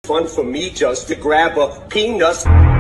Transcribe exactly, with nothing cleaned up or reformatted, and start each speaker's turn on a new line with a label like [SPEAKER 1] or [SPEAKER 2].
[SPEAKER 1] fun for me just to grab a peanut.